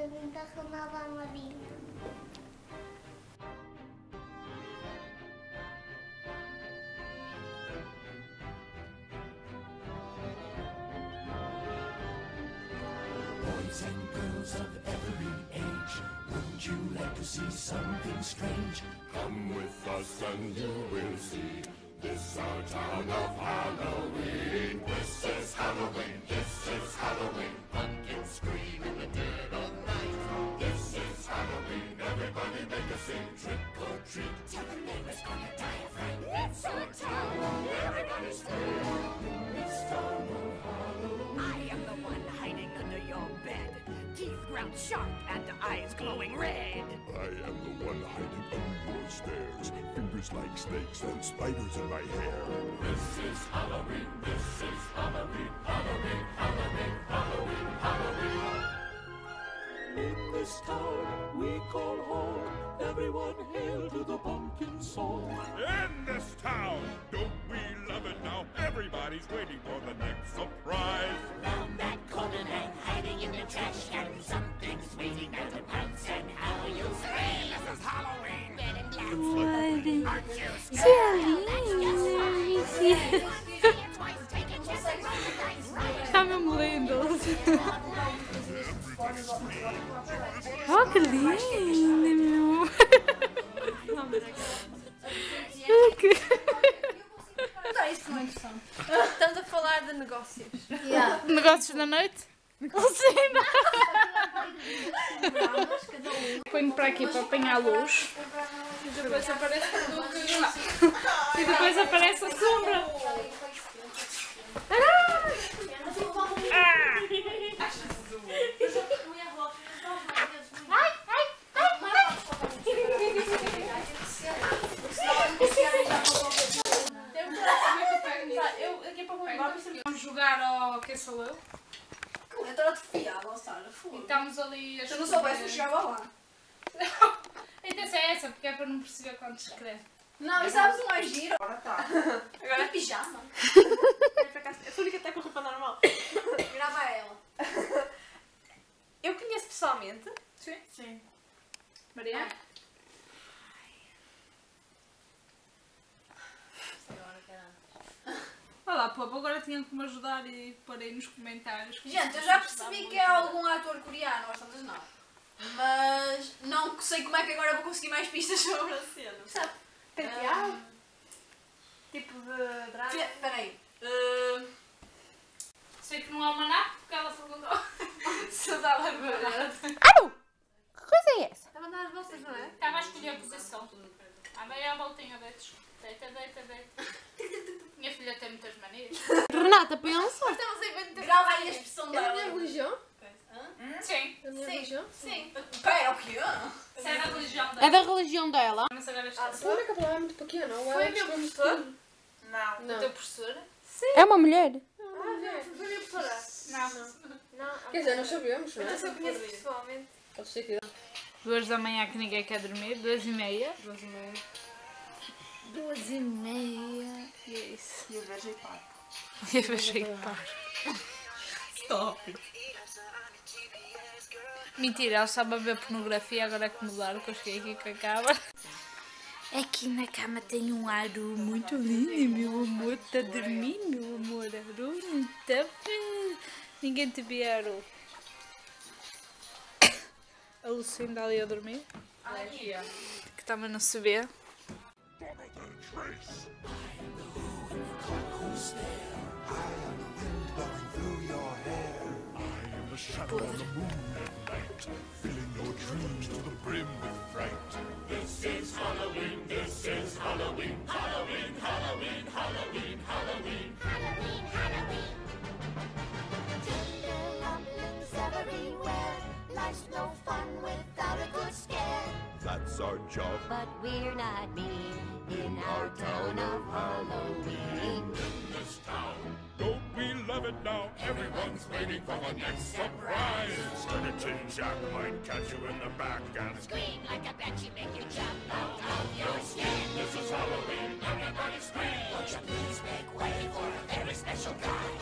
presente da Ronaldo Amadinho. Boys and girls of every age, wouldn't you like to see something strange? Come with us and you will see. This our town of Halloween. This is Halloween, this is Halloween. Pumpkins scream in the dead of night. This is Halloween, everybody make a scene. Trick or treat, tell the neighbors gonna die of fright. It's our town, everybody scream. This town of Halloween. I am the one hiding under your bed. Teeth ground sharp and eyes glowing red. I am the one hiding under your stairs. Fingers like snakes and spiders in my hair. This is Halloween, this is Halloween, Halloween, Halloween, Halloween, Halloween. In this town we call home. Everyone hail to the pumpkin song. In this town, don't we love it now? Everybody's waiting for the next surprise. Round that corner and hiding in the trash can. Something's waiting there to pounce and how you scream. This is Halloween. Red and black. Aren't you scared? Tá mesmo lindo. Oh, que lindo, meu. Estamos a falar de negócios. Negócios da noite? Sim. Ponho para aqui para apanhar a luz. E depois aparece tudo que... E depois aparece a sombra. Vamos jogar ao que sou eu. Eu estou a te fiar, Sara. E estamos ali a Se eu não soubesse, eu chegava lá. A intenção é essa, porque é para não perceber quando se escreve. Não, e sabes o mais giro? Agora está. Agora é pijama. Eu sou a única que está com roupa normal. Grava ela. Eu conheço pessoalmente. Sim. Sim. Maria? Olha lá, Pop, agora tinham que me ajudar e pôr aí nos comentários. Gente, eu já percebi que é algum ator coreano, às tantas não. Mas não sei como é que agora vou conseguir mais pistas sobre a cena. Sabe? Penteado? Tipo de drama? Espera aí. Sei que não é o Maná, porque ela perguntou se eu dava a ver. Que coisa é essa? Estava a dar as vossas, não é? Estava a escolher a posição. A meia voltinha, deita. Minha filha tem muitas manias. Renata, pensa. Estamos a inventar. Grava aí a expressão É da dela. minha religião? Sim. Da minha religião? Sim. Espera, o quê? Se é da religião É dela. da religião dela. Mas agora A única palavra é muito pequena. Foi o meu professor? Não. Não. O teu professor? É uma mulher? Foi a minha professora. Não. Quer dizer, nós sabemos, não é? Eu só conheço pessoalmente. Pode ser que... 2 da manhã que ninguém quer dormir. 2h30. 2h30. E é isso. E eu vejo parque. E eu achei que pá. Stop. Mentira, ela estava a ver pornografia, agora é que mudaram, que eu cheguei aqui com a cama. Aqui na cama tem um aro muito lindo, meu amor. Está a dormir, meu amor. Aro, não está a ver. Ninguém te vê, Aro. A Lucinda ali a dormir. Aqui, ó. Que também não se vê. The shadow on the moon at night, filling your dreams to the brim with fright. This is Halloween, this is Halloween, Halloween, Halloween, Halloween, Halloween. Halloween, Halloween. Tinderlumblings everywhere. Life's no fun without a good scare. That's our job But we're not mean in our town of Halloween. in this town. Don't we love it now? Everyone's waiting for the next surprise. Skeleton Jack might catch you in the back and Scream like a banshee, make you jump out of your skin. this is Halloween. Everybody scream. Won't you please make way for a very special guy?